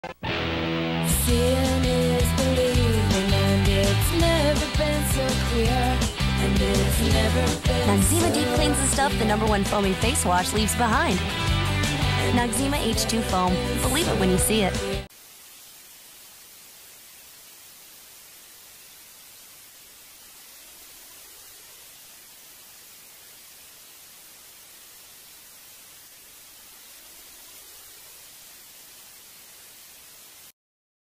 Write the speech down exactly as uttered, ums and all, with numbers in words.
Seeing is believing, and it's never been so clear, and it's never been Noxzema so Deep cleans the stuff the number one foaming face wash leaves behind. Noxzema H two Foam. Believe it when you see it.